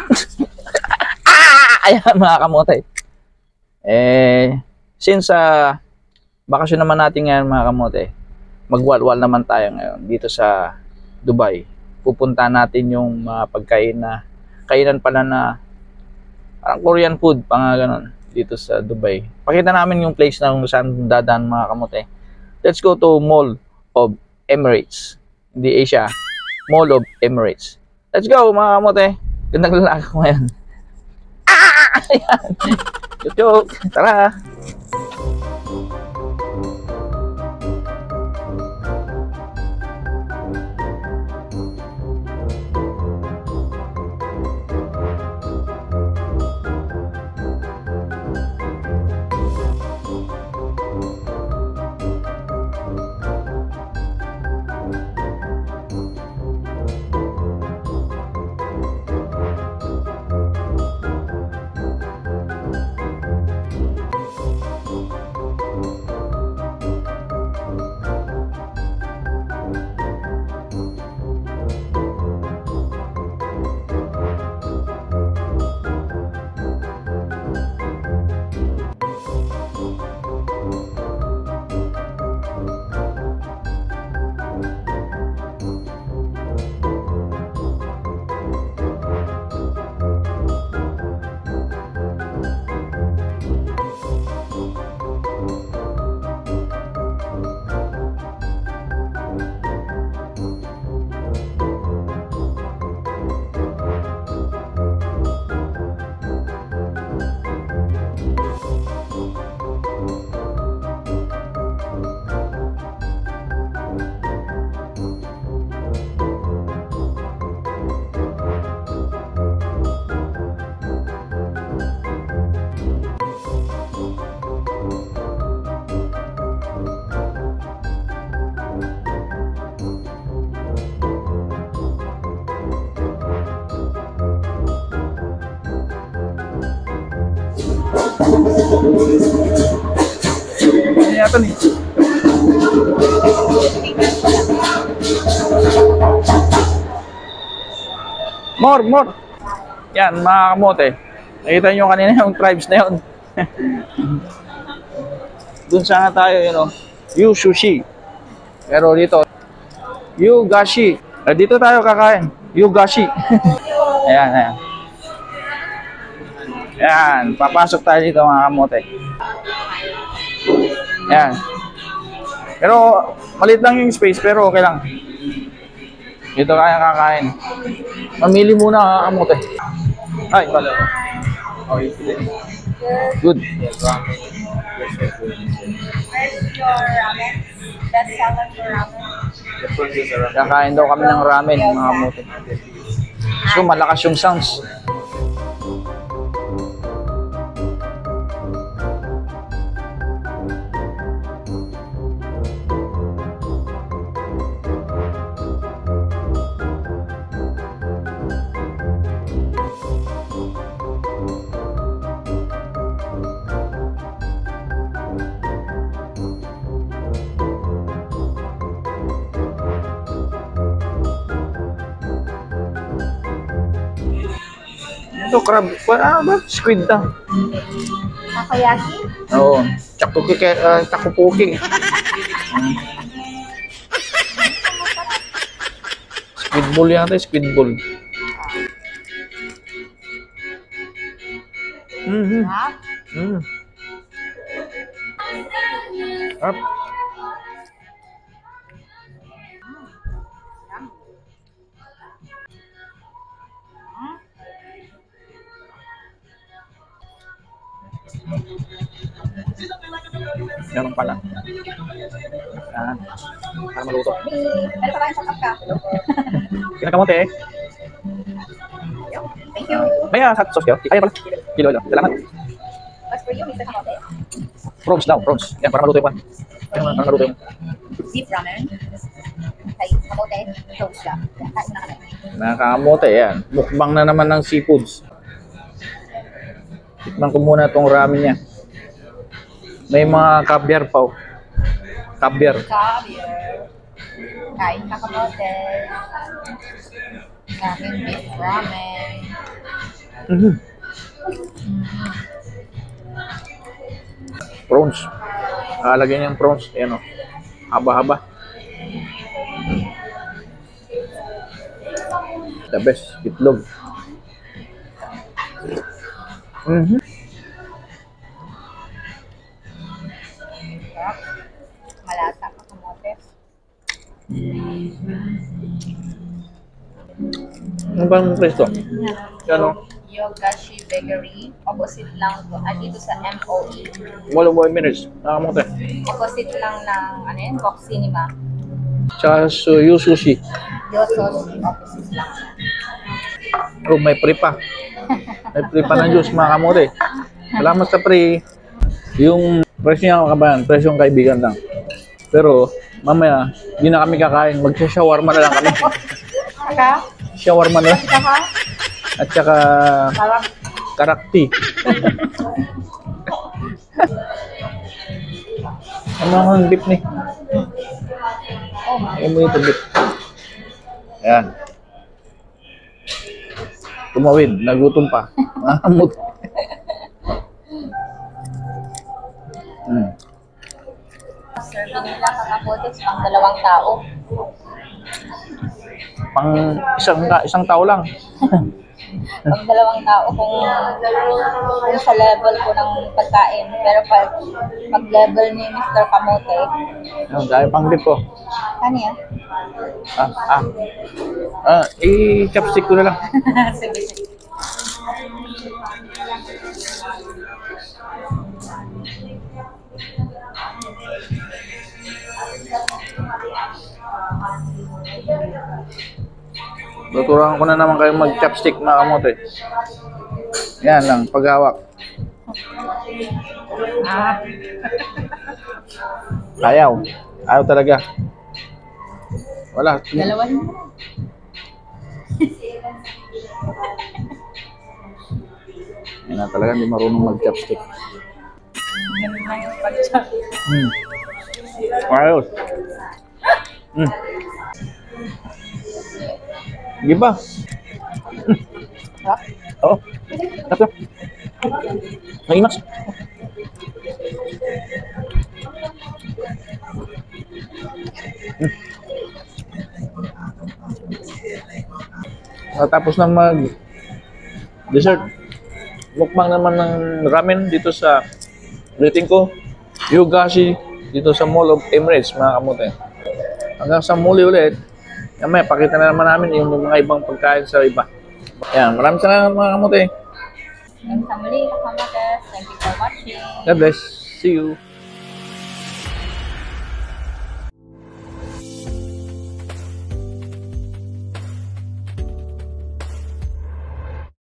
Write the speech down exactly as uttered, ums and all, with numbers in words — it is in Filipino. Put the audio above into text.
Ah! Ayan mga kamote. Eh, since uh, bakasyon naman natin ngayon mga kamote, magwalwal naman tayo ngayon dito sa Dubai. Pupunta natin yung mga pagkain na, kainan pala na parang Korean food, pa nga ganun, dito sa Dubai. Pakita namin yung place na kung saan dadaan mga kamote. Let's go to Mall of Emirates. Hindi Asia. Mall of Emirates. Let's go mga kamote. Gandang lalaki ko ngayon. Ah! Ayan. Joke. Tara. Ano yata nih? More, more. Yan, mga kamote. Nakita nyo kanina yung tribes na yun. Dun sana tayo, you know, Yu Sushi. Pero dito, Yu Gashi. Eh, dito tayo kakain. Yu Gashi. Ayan, ayan. Ayan, papasok tayo dito mga kamote. Ayan. Pero, maliit lang yung space, pero okay lang. Dito kaya kakain. Mamili muna mga kamote. Ay, pala. Good. Where's your ramen? Best seller for ramen? Kakain daw kami ng ramen mga kamote. So, malakas yung sounds. Ito, crab. Ano ba? Squid daw. Takoyaki? Oo. Chakupuki. Uh, chakupuki. Hmm. Squid ball yata. Squid ball. Mm-hmm. Mm. Up. Ganun pala. Yan. Para maluto. Ano pa tayong sakap ka? Kinakamote eh. Thank you. May uh, hot sauce kayo? Ay pala. Kilo lang. Salamat. What's for you, Mister Kamote? Prawns daw. Prawns. Yan. Para maluto yung pan. Yan. Para maluto yung. Beef ramen. Kay Kamote. Toast lang. Kain na kami. Nakakamote yan. Mukbang na naman ng seafoods. Tikman ko muna itong ramen niya. May mga caviar pa. Oh. Caviar. Caviar. Kain ka Kamote. Sa akin beef ramen. Mhm. Prawns. Nakalagay niya yung prawns. Ayan o. Haba-haba. The best. Itlog. Mhm. Sarap. Malasa ka kamote. Ano ba ang presto? Ano? Yogashi Bakery. Opposite lang to. Ah, dito sa M O E. Wala boy minutes. Nakamote. Opposite lang ng, ano yun, Box Cinema. Tsaka su yung sushi. Yosos, opposite lang. Oh, may pre pa. May pre pa ng juice, mga kamote. Salamat sa pre. Yung presyo niya kabayan, presyo ng kaibigan lang. Pero, mamaya, hindi na kami kakain. Magsha-shawarma na lang kami. Saka, Shawarma na lang. saka, At saka, parang, karakti. Ano ang dip ni? oh, Ano mo ito dip? Ayan. Tumawid, nagutom pa. Mahamot. Hmm. serving nila kakamote pang dalawang tao. Pang isang, isang tao lang. Pag dalawang tao kung, kung sa level ko ng pagkain. Pero pag, pag level ni mister Kamote, Ayan, dahil pang dip ko. ano yan? Ah, ah. Ah, i-chopstick ko na lang. Sige, sige. Tuturuan ko na naman kayo mag-chopstick, mga kamote. Yan lang, paghawak. Ah, Ayaw. Ayaw talaga. Wala. dalawa na. Yan na talaga, hindi marunong mag-chopstick. Ganun lang yung pag-chat. Hmm. Ayos. Hmm. Sige ba? Sarap. Oo. Tapos. Naimax. Hmm. Tapos na mag dessert. Mukbang naman ng ramen dito sa rating ko. Yogashi dito sa Mall of Emirates, mga kamote. Hanggang sa muli ulit. Mamaya, pakita na naman namin yung mga ibang pagkain sa iba. Yan, maraming salamat, mga kamote. Hanggang sa muli, kakamote. Thank you for watching. God bless. See you.